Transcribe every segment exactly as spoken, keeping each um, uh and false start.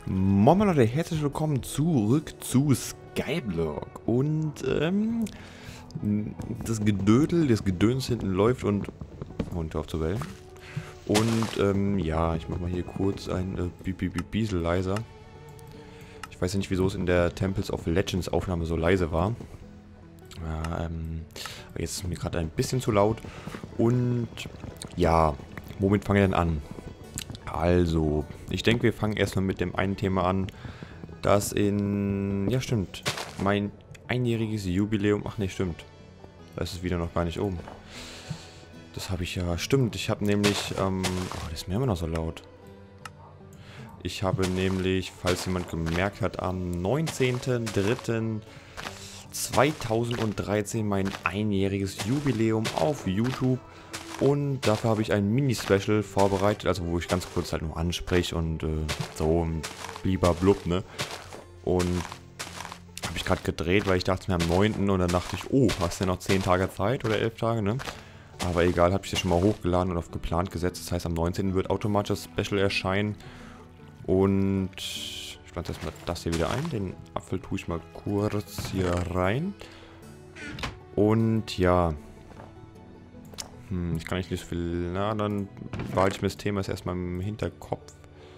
Moin Leute, herzlich willkommen zurück zu Skyblock. Und ähm, das Gedödel, das Gedöns hinten läuft und... Und auf zur Welt. Und ähm, ja, ich mach mal hier kurz ein äh, Biesel leiser. Ich weiß ja nicht, wieso es in der Temples of Legends Aufnahme so leise war. Ja, ähm, aber jetzt ist es mir gerade ein bisschen zu laut. Und ja, womit fangen wir denn an? Also, ich denke, wir fangen erstmal mit dem einen Thema an, das in... Ja, stimmt. Mein einjähriges Jubiläum... Ach ne, stimmt. Da ist es wieder noch gar nicht oben. Das habe ich ja... Stimmt, ich habe nämlich... Ähm, oh, das ist mir immer noch so laut. Ich habe nämlich, falls jemand gemerkt hat, am neunzehnten dritten zweitausenddreizehn mein einjähriges Jubiläum auf YouTube. Und dafür habe ich ein Mini-Special vorbereitet, also wo ich ganz kurz halt nur anspreche und äh, so blub, ne? Und habe ich gerade gedreht, weil ich dachte mir am neunten und dann dachte ich, oh, hast du ja noch zehn Tage Zeit oder elf Tage, ne? Aber egal, habe ich das schon mal hochgeladen und auf geplant gesetzt. Das heißt, am neunzehnten wird automatisch das Special erscheinen. Und ich pflanze erstmal das hier wieder ein. Den Apfel tue ich mal kurz hier rein. Und ja... Hm, ich kann nicht so viel... Na, dann behalte ich mir das Thema erstmal im Hinterkopf.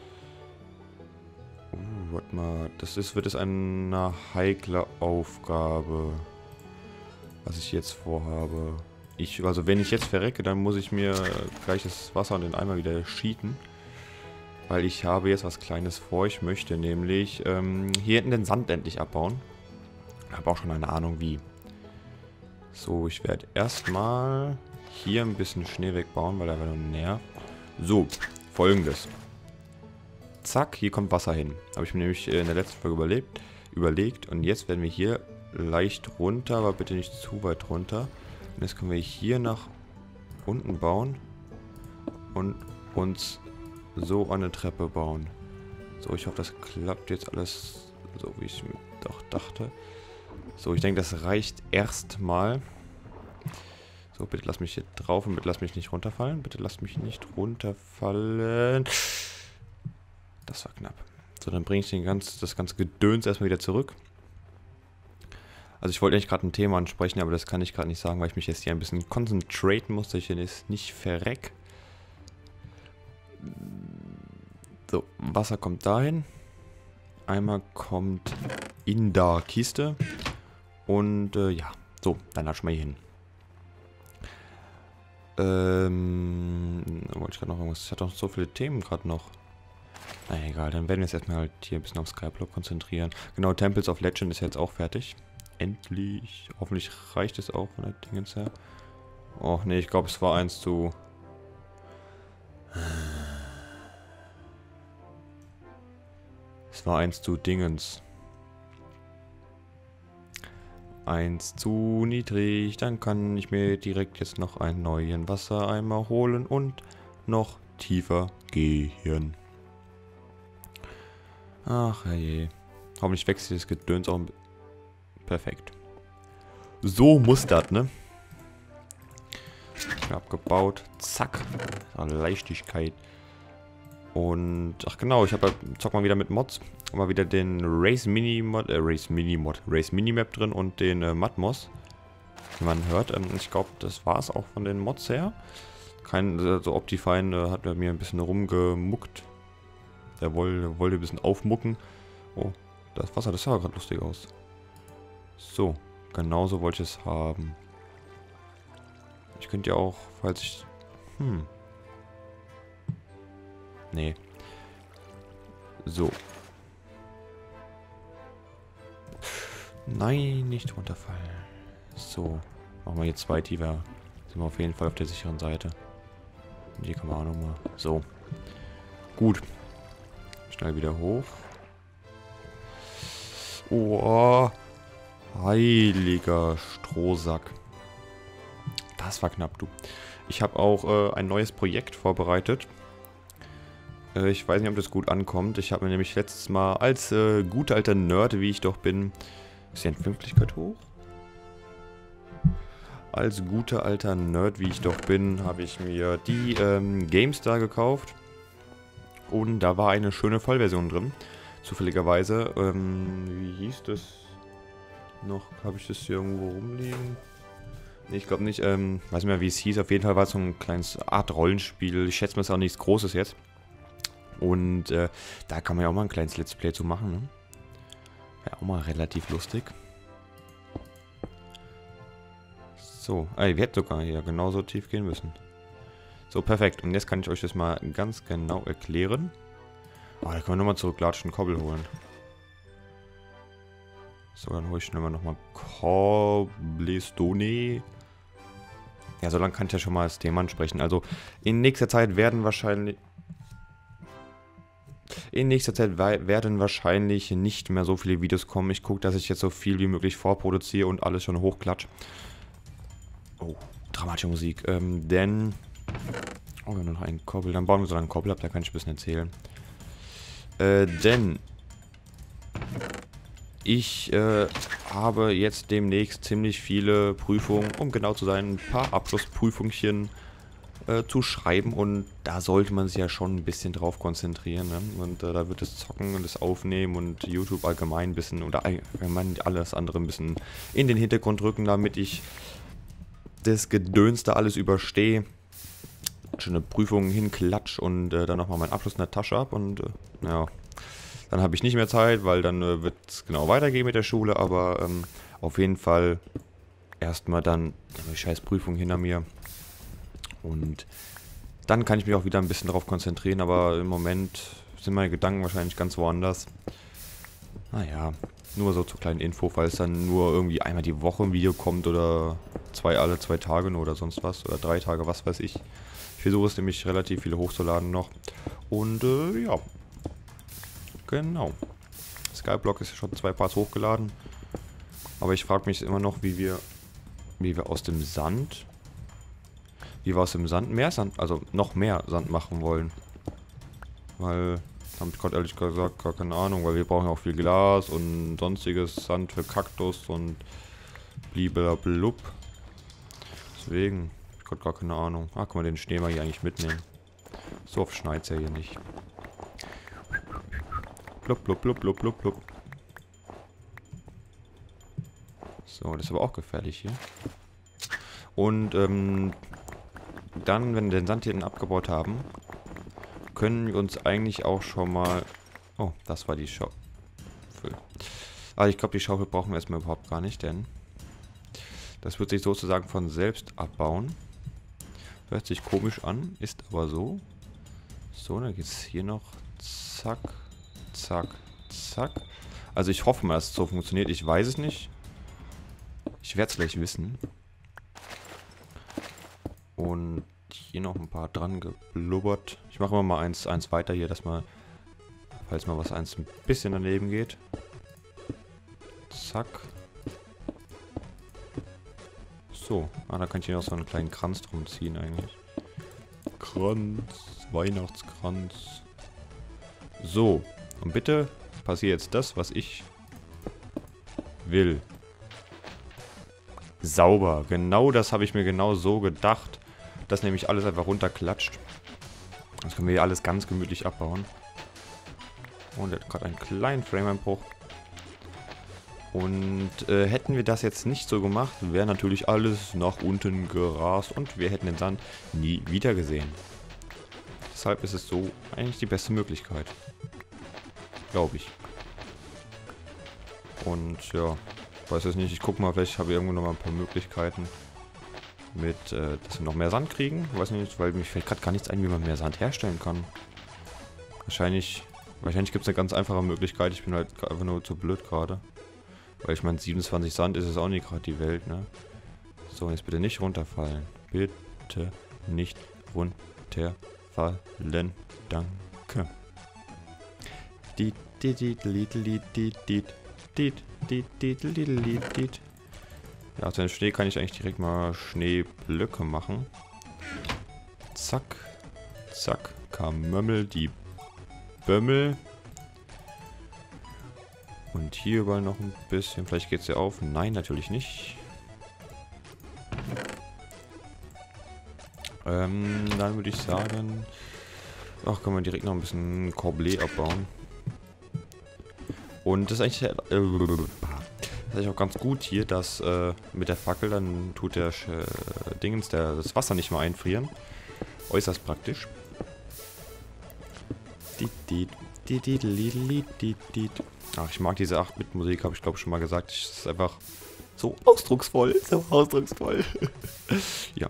Uh, warte mal. Das ist, wird es eine heikle Aufgabe, was ich jetzt vorhabe. Ich, also wenn ich jetzt verrecke, dann muss ich mir gleich das Wasser und den Eimer wieder schieten. Weil ich habe jetzt was Kleines vor. Ich möchte nämlich ähm, hier hinten den Sand endlich abbauen. Ich habe auch schon eine Ahnung wie. So, ich werde erstmal... hier ein bisschen Schnee wegbauen, weil er nur nervt. So, folgendes. Zack, hier kommt Wasser hin. Habe ich mir nämlich in der letzten Folge überlebt, überlegt. Und jetzt werden wir hier leicht runter, aber bitte nicht zu weit runter. Und jetzt können wir hier nach unten bauen. Und uns so eine Treppe bauen. So, ich hoffe, das klappt jetzt alles so, wie ich mir doch dachte. So, ich denke, das reicht erstmal. So, bitte lass mich hier drauf und bitte lass mich nicht runterfallen. Bitte lass mich nicht runterfallen. Das war knapp. So, dann bringe ich den ganz, das ganze Gedöns erstmal wieder zurück. Also ich wollte eigentlich gerade ein Thema ansprechen, aber das kann ich gerade nicht sagen, weil ich mich jetzt hier ein bisschen konzentrieren muss, dass ich jetzt nicht verreck. So, Wasser kommt dahin. Eimer kommt in der Kiste. Und äh, ja, so, dann latsch mal hier hin. Ähm, wollte ich gerade noch irgendwas... Ich hatte noch so viele Themen gerade noch. Na egal, dann werden wir uns erstmal halt hier ein bisschen auf Skyblock konzentrieren. Genau, Temples of Legend ist jetzt auch fertig. Endlich. Hoffentlich reicht es auch von der Dingens her. Och nee, ich glaube es war eins zu... Es war eins zu Dingens. Eins zu niedrig, dann kann ich mir direkt jetzt noch einen neuen Wassereimer holen und noch tiefer gehen. Ach je. Hoffentlich wächst das Gedöns auch. Perfekt. So muss das, ne? Abgebaut. Zack. Leichtigkeit. Und, ach genau, ich habe zock mal wieder mit Mods. Mal wieder den Race Mini Mod, äh, Race Mini Mod, Race Minimap drin und den äh, Matmos. Wie man hört. Ähm, ich glaube, das war es auch von den Mods her. Kein, äh, so Optifine äh, hat bei mir ein bisschen rumgemuckt. Der wollte, wollte ein bisschen aufmucken. Oh, das Wasser, das sah gerade lustig aus. So, genauso wollte ich es haben. Ich könnte ja auch, falls ich... Hm. Nee. So. Nein, nicht runterfallen. So. Machen wir hier zwei tiefer. Sind wir auf jeden Fall auf der sicheren Seite. Und hier kann man auch nochmal. So. Gut. Schnell wieder hoch. Oh. Heiliger Strohsack. Das war knapp, du. Ich habe auch äh, ein neues Projekt vorbereitet. Ich weiß nicht, ob das gut ankommt. Ich habe mir nämlich letztes Mal als äh, guter alter Nerd, wie ich doch bin... Ist die Empfindlichkeit hoch? Als guter alter Nerd, wie ich doch bin, habe ich mir die ähm, GameStar gekauft. Und da war eine schöne Vollversion drin. Zufälligerweise. Ähm, wie hieß das noch? Habe ich das hier irgendwo rumliegen? Nee, ich glaube nicht. Ähm, weiß nicht mehr, wie es hieß. Auf jeden Fall war es so ein kleines Art Rollenspiel. Ich schätze mal, es ist auch nichts Großes jetzt. Und äh, da kann man ja auch mal ein kleines Let's Play zu machen, ne? Wäre auch mal relativ lustig. So, ey, wir hätten sogar hier genauso tief gehen müssen. So, perfekt. Und jetzt kann ich euch das mal ganz genau erklären. Oh, da können wir nochmal zurücklatschen, Kobbel holen. So, dann hole ich schnell mal nochmal Cobblestone. Ja, so lange kann ich ja schon mal das Thema ansprechen. Also, in nächster Zeit werden wahrscheinlich... In nächster Zeit werden wahrscheinlich nicht mehr so viele Videos kommen. Ich gucke, dass ich jetzt so viel wie möglich vorproduziere und alles schon hochklatsche. Oh, dramatische Musik. Ähm, denn... Oh, wir haben nur noch einen Kobbel. Dann bauen wir so einen Kobbel ab, da kann ich ein bisschen erzählen. Äh, denn... Ich äh, habe jetzt demnächst ziemlich viele Prüfungen, um genau zu sein, ein paar Abschlussprüfungchen äh, zu schreiben. Und da sollte man sich ja schon ein bisschen drauf konzentrieren. Ne? Und äh, da wird das Zocken und das Aufnehmen und YouTube allgemein ein bisschen, oder allgemein alles andere ein bisschen in den Hintergrund rücken, damit ich das Gedöns da alles überstehe. Schöne Prüfungen hinklatsch und äh, dann nochmal meinen Abschluss in der Tasche ab. Und äh, ja... Dann habe ich nicht mehr Zeit, weil dann äh, wird es genau weitergehen mit der Schule, aber ähm, auf jeden Fall erstmal dann die scheiß Prüfung hinter mir. Und dann kann ich mich auch wieder ein bisschen darauf konzentrieren, aber im Moment sind meine Gedanken wahrscheinlich ganz woanders. Naja, nur so zur kleinen Info, falls dann nur irgendwie einmal die Woche ein Video kommt oder zwei alle zwei Tage nur oder sonst was oder drei Tage, was weiß ich. Ich versuche es nämlich relativ viele hochzuladen noch. Und äh, ja. Genau. Skyblock ist ja schon zwei Parts hochgeladen. Aber ich frage mich immer noch, wie wir wie wir aus dem Sand wie wir aus dem Sand mehr Sand, also noch mehr Sand machen wollen. Weil, da habe ich gerade ehrlich gesagt gar keine Ahnung, weil wir brauchen ja auch viel Glas und sonstiges Sand für Kaktus und bliblablub. Deswegen, ich habe gar keine Ahnung. Ah, kann man den Schnee mal hier eigentlich mitnehmen. So oft schneit es ja hier nicht. Blub, blub, blub, blub, blub, blub. So, das ist aber auch gefährlich hier. Und ähm, dann, wenn wir den Sand hier abgebaut haben, können wir uns eigentlich auch schon mal... Oh, das war die Schaufel. Aber ich glaube, die Schaufel brauchen wir erstmal überhaupt gar nicht, denn das wird sich sozusagen von selbst abbauen. Hört sich komisch an, ist aber so. So, dann geht es hier noch. Zack. Zack, zack. Also ich hoffe mal, dass es so funktioniert. Ich weiß es nicht. Ich werde es gleich wissen. Und hier noch ein paar dran geblubbert. Ich mache immer mal eins, eins weiter hier, dass mal, falls mal was eins ein bisschen daneben geht. Zack. So. Ah, da kann ich hier noch so einen kleinen Kranz drum ziehen eigentlich. Kranz. Weihnachtskranz. So. Und bitte passiert jetzt das, was ich will. Sauber. Genau das habe ich mir genau so gedacht. Dass nämlich alles einfach runterklatscht. Das können wir hier alles ganz gemütlich abbauen. Und er hat gerade einen kleinen Frame-Einbruch. Und äh, hätten wir das jetzt nicht so gemacht, wäre natürlich alles nach unten gerast und wir hätten den Sand nie wieder gesehen. Deshalb ist es so eigentlich die beste Möglichkeit. Glaube ich. Und ja, weiß es nicht. Ich gucke mal, vielleicht habe ich irgendwo noch mal ein paar Möglichkeiten mit, äh, dass wir noch mehr Sand kriegen. Ich weiß nicht, weil mir fällt gerade gar nichts ein, wie man mehr Sand herstellen kann. Wahrscheinlich, wahrscheinlich gibt es eine ganz einfache Möglichkeit. Ich bin halt einfach nur zu blöd gerade. Weil ich meine, siebenundzwanzig Sand ist es auch nicht gerade die Welt, ne? So, jetzt bitte nicht runterfallen. Bitte nicht runterfallen. Danke. Die die die die die die die die die die die die. Ja, aus dem Schnee kann ich eigentlich direkt mal Schneeblöcke machen. Zack. Zack. Kamömmel, die Bömmel. Und hier überall noch ein bisschen. Vielleicht geht es ja auf. Nein, natürlich nicht. Ähm, dann würde ich sagen... Ach, können wir direkt noch ein bisschen Corblet abbauen. Und das ist eigentlich, äh, das ist eigentlich auch ganz gut hier, dass äh, mit der Fackel dann tut der äh, Dingens der, das Wasser nicht mehr einfrieren. Äußerst praktisch. Ach, ich mag diese acht Bit Musik, habe ich glaube schon mal gesagt. Es ist einfach so ausdrucksvoll, so ausdrucksvoll. Ja.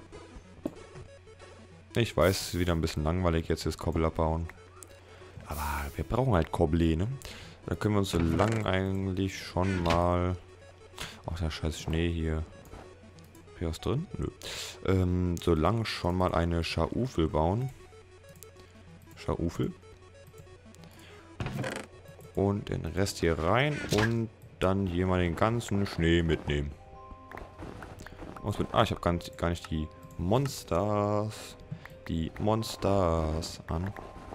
Ich weiß, wieder ein bisschen langweilig jetzt das Kobbel abbauen. Aber wir brauchen halt Kobbel, ne? Da können wir uns so lang eigentlich schon mal... Ach, der scheiß Schnee hier. Hier was drin? Nö. Ähm, so lang schon mal eine Schaufel bauen. Schaufel. Und den Rest hier rein und dann hier mal den ganzen Schnee mitnehmen. Was mit, ah, ich habe gar, gar nicht die Monsters. Die Monsters an.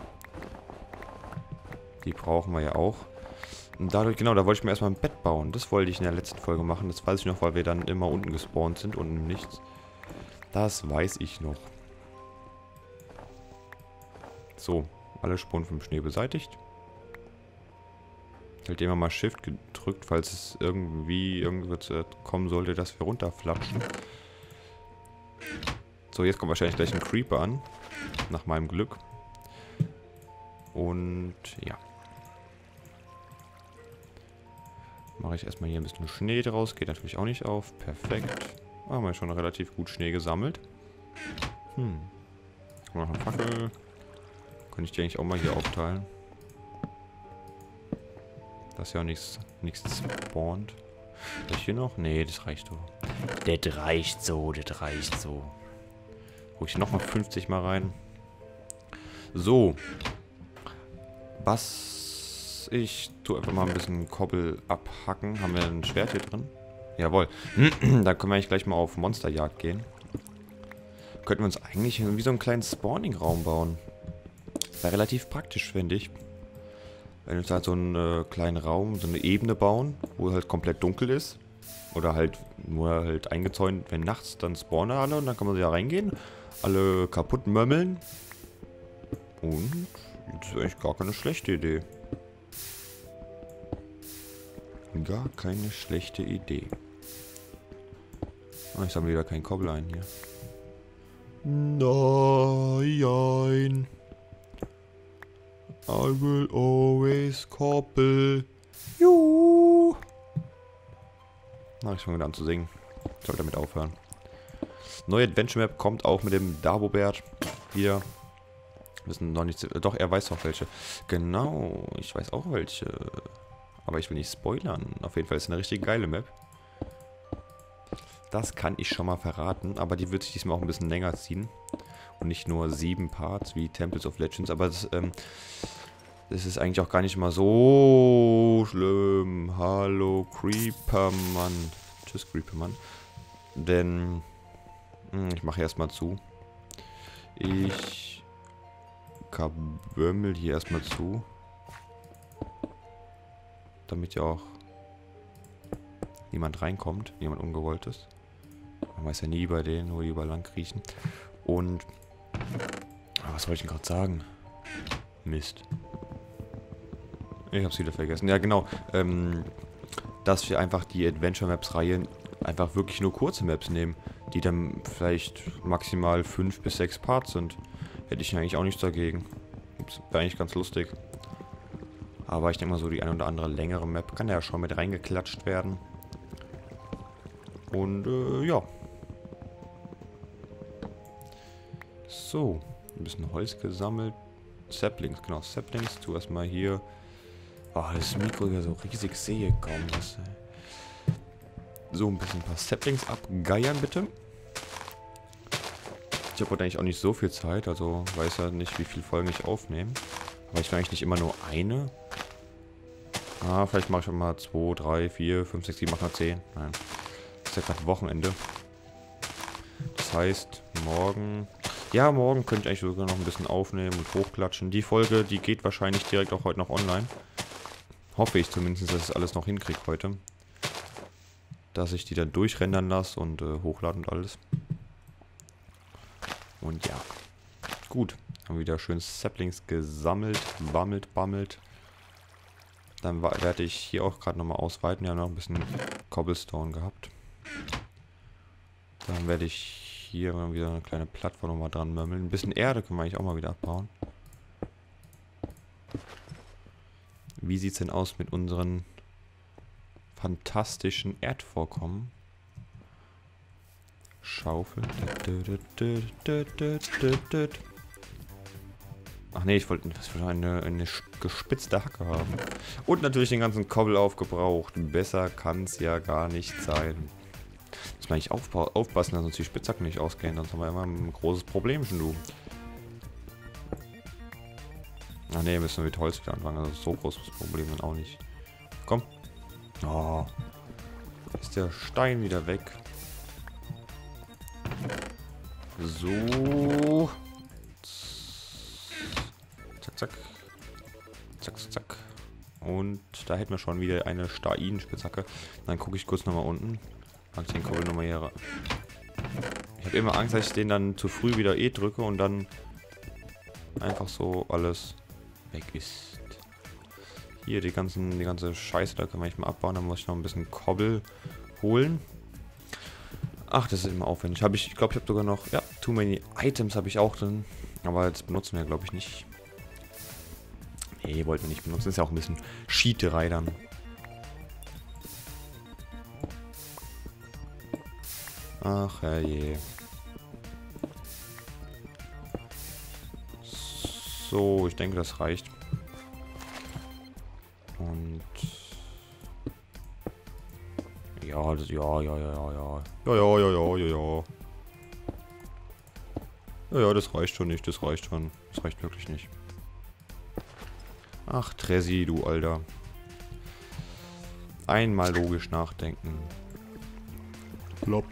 Die brauchen wir ja auch. Und dadurch, genau, da wollte ich mir erstmal ein Bett bauen. Das wollte ich in der letzten Folge machen. Das weiß ich noch, weil wir dann immer unten gespawnt sind und nichts. Das weiß ich noch. So, alle Spuren vom Schnee beseitigt. Halt immer mal Shift gedrückt, falls es irgendwie irgendwas kommen sollte, dass wir runterflatschen. So, jetzt kommt wahrscheinlich gleich ein Creeper an. Nach meinem Glück. Und ja. Mache ich erstmal hier ein bisschen Schnee draus. Geht natürlich auch nicht auf. Perfekt. Haben wir schon relativ gut Schnee gesammelt. Hm. Noch eine Fackel. Könnte ich die eigentlich auch mal hier aufteilen. Dass ja auch nichts, nichts spawnt. Soll ich hier noch? Nee, das reicht so. Das reicht so, das reicht so. Hol ich nochmal fünfzig mal rein. So. Was ich tue einfach mal ein bisschen Kobbel abhacken. Haben wir ein Schwert hier drin? Jawohl. Da können wir eigentlich gleich mal auf Monsterjagd gehen. Könnten wir uns eigentlich wie so einen kleinen Spawning-Raum bauen. Wäre relativ praktisch, finde ich. Wenn wir uns halt so einen äh, kleinen Raum, so eine Ebene bauen, wo halt komplett dunkel ist. Oder halt nur halt eingezäunt, wenn nachts dann spawnen alle und dann kann man ja reingehen. Alle kaputt mömmeln. Und das ist eigentlich gar keine schlechte Idee. Gar keine schlechte Idee. Oh, ich sammle wieder keinen Kobbel ein hier. Nein. I will always koppel. Juhu. Na, ich fange wieder an zu singen. Ich soll damit aufhören. Neue Adventure Map kommt auch mit dem Dagobert wieder. Wir wissen noch nicht. Doch, er weiß noch welche. Genau, ich weiß auch welche. Aber ich will nicht spoilern. Auf jeden Fall ist es eine richtig geile Map. Das kann ich schon mal verraten. Aber die wird sich diesmal auch ein bisschen länger ziehen. Und nicht nur sieben Parts wie Temples of Legends. Aber das, ähm, das ist eigentlich auch gar nicht mal so schlimm. Hallo Creepermann. Tschüss Creepermann. Denn mh, ich mache erstmal zu. Ich kabömmel hier erstmal zu. Damit ja auch niemand reinkommt. Niemand Ungewolltes. Man weiß ja nie bei denen, wo die überall lang kriechen. Und ah, was wollte ich denn gerade sagen? Mist. Ich hab's wieder vergessen. Ja, genau. Ähm, dass wir einfach die Adventure Maps Reihe einfach wirklich nur kurze Maps nehmen, die dann vielleicht maximal fünf bis sechs Parts sind. Hätte ich eigentlich auch nichts dagegen. Wäre eigentlich ganz lustig. Aber ich denke mal so, die eine oder andere längere Map kann ja schon mit reingeklatscht werden. Und äh, ja. So, ein bisschen Holz gesammelt. Saplings, genau, Saplings. Zuerst mal hier. Oh, das Mikro hier so riesig sehe kaum was. So, ein bisschen ein paar Saplings abgeiern, bitte. Ich habe heute eigentlich auch nicht so viel Zeit, also weiß ja nicht, wie viele Folgen ich aufnehme. Aber ich will eigentlich nicht immer nur eine. Ah, vielleicht mache ich schon mal zwei, drei, vier, fünf, sechs, sieben, acht, neun, zehn. Nein. Das ist ja gerade Wochenende. Das heißt, morgen... Ja, morgen könnte ich eigentlich sogar noch ein bisschen aufnehmen und hochklatschen. Die Folge, die geht wahrscheinlich direkt auch heute noch online. Hoffe ich zumindest, dass ich alles noch hinkriege heute. Dass ich die dann durchrendern lasse und äh, hochladen und alles. Und ja. Gut. Haben wieder schön Saplings gesammelt, bammelt, bammelt. Dann werde ich hier auch gerade nochmal ausweiten. Wir haben noch ein bisschen Cobblestone gehabt. Dann werde ich hier mal wieder eine kleine Plattform nochmal dran mörmeln. Ein bisschen Erde können wir eigentlich auch mal wieder abbauen. Wie sieht es denn aus mit unseren fantastischen Erdvorkommen? Schaufel. Ach nee, ich wollte eine, eine gespitzte Hacke haben. Und natürlich den ganzen Kobbel aufgebraucht. Besser kann es ja gar nicht sein. Muss man eigentlich aufpassen, dass uns die Spitzhacken nicht ausgehen. Sonst haben wir immer ein großes Problemchen, du. Ach nee, müssen wir mit Holz wieder anfangen. Also so großes Problem dann auch nicht. Komm. Oh. Ist der Stein wieder weg. So. Zack, zack. Zack, zack. Und da hätten wir schon wieder eine Stein-Spitzhacke. Dann gucke ich kurz nochmal unten. Mach ich den Kobbel nochmal hier. Ich habe immer Angst, dass ich den dann zu früh wieder E drücke und dann einfach so alles weg ist. Hier die ganzen, die ganze Scheiße, da kann man nicht mal abbauen. Dann muss ich noch ein bisschen Kobbel holen. Ach, das ist immer aufwendig. Habe ich, ich glaube, ich habe sogar noch, ja, Too Many Items habe ich auch drin. Aber jetzt benutzen wir, glaube ich, nicht. Nee, wollten wir nicht benutzen. Ist ja auch ein bisschen Cheaterei dann. Ach, herrje. So, ich denke, das reicht. Und... Ja, das, ja, ja, ja, ja, ja. Ja, ja, ja, ja, ja, ja. Ja, ja, das reicht schon nicht, das reicht schon. Das reicht wirklich nicht. Ach, Tressi, du Alter. Einmal logisch nachdenken. Plopp.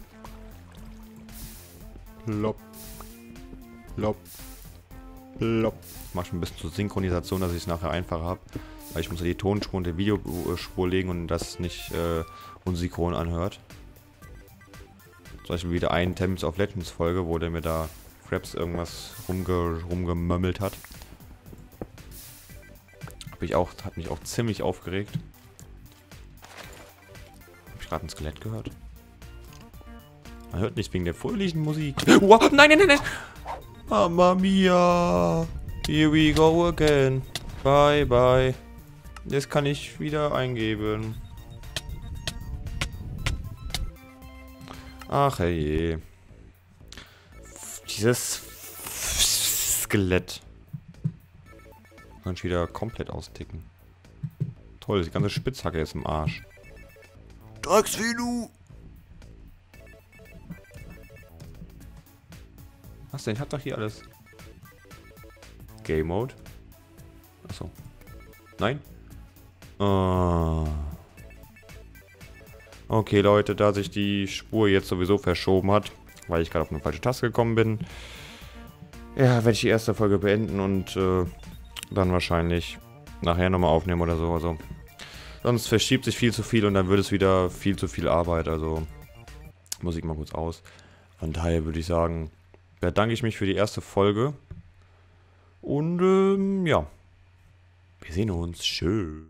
Plopp. Plopp. Plopp. Mach schon ein bisschen zur Synchronisation, dass ich es nachher einfacher habe. Weil ich muss ja die Tonspur und die Videospur legen und das nicht äh, unsynchron anhört. Zum Beispiel wieder ein Tempest of Legends Folge, wo der mir da Fraps irgendwas rumge rumgemömmelt hat. Hab ich auch, hat mich auch ziemlich aufgeregt. Hab ich gerade ein Skelett gehört? Man hört nichts wegen der fröhlichen Musik. Wow, nein, nein, nein, nein! Mamma mia! Here we go again. Bye, bye. Jetzt kann ich wieder eingeben. Ach herrje. Dieses Skelett. Kann ich wieder komplett austicken. Toll, die ganze Spitzhacke ist im Arsch. Drecksvieh! Was denn? Ich hab doch hier alles. Game Mode. Achso. Nein? Oh. Okay, Leute, da sich die Spur jetzt sowieso verschoben hat, weil ich gerade auf eine falsche Taste gekommen bin, ja, werde ich die erste Folge beenden und äh, dann wahrscheinlich nachher nochmal aufnehmen oder so. Also, sonst verschiebt sich viel zu viel und dann wird es wieder viel zu viel Arbeit. Also, muss ich mal kurz aus. Von daher würde ich sagen, bedanke ich mich für die erste Folge. Und ähm, ja, wir sehen uns. Tschüss.